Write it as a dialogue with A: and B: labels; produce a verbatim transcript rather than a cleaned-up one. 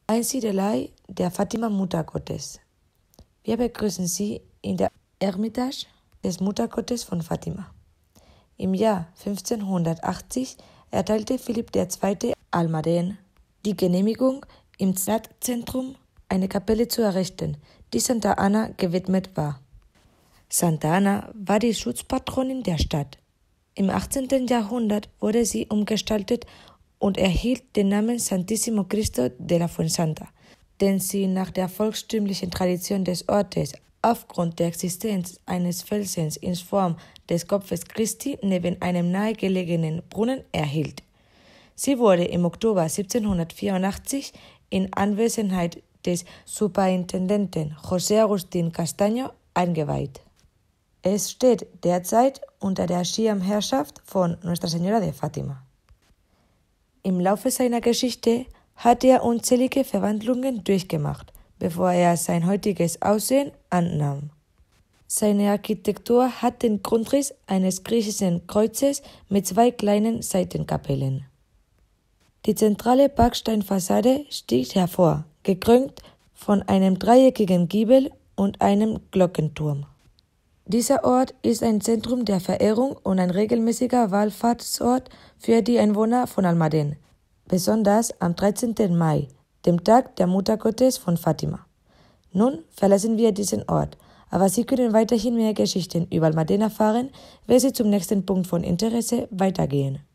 A: Einsiedelei der Fatima Muttergottes. Wir begrüßen Sie in der Eremitage des Muttergottes von Fatima. Im Jahr fünfzehnhundertachtzig erteilte Philipp der Zweite Almaden die Genehmigung, im Stadtzentrum eine Kapelle zu errichten, die Santa Anna gewidmet war. Santa Anna war die Schutzpatronin der Stadt. Im achtzehnten Jahrhundert wurde sie umgestaltet und erhielt den Namen Santissimo Cristo de la Fuensanta, den sie nach der volkstümlichen Tradition des Ortes aufgrund der Existenz eines Felsens in Form des Kopfes Christi neben einem nahegelegenen Brunnen erhielt. Sie wurde im Oktober siebzehnhundertvierundachtzig in Anwesenheit des Superintendenten José Agustín Castaño eingeweiht. Es steht derzeit unter der Schirmherrschaft von Nuestra Señora de Fátima. Im Laufe seiner Geschichte hat er unzählige Verwandlungen durchgemacht, bevor er sein heutiges Aussehen annahm. Seine Architektur hat den Grundriss eines griechischen Kreuzes mit zwei kleinen Seitenkapellen. Die zentrale Backsteinfassade sticht hervor, gekrönt von einem dreieckigen Giebel und einem Glockenturm. Dieser Ort ist ein Zentrum der Verehrung und ein regelmäßiger Wallfahrtsort für die Einwohner von Almaden, besonders am dreizehnten Mai, dem Tag der Muttergottes von Fatima. Nun verlassen wir diesen Ort, aber Sie können weiterhin mehr Geschichten über Almaden erfahren, wenn Sie zum nächsten Punkt von Interesse weitergehen.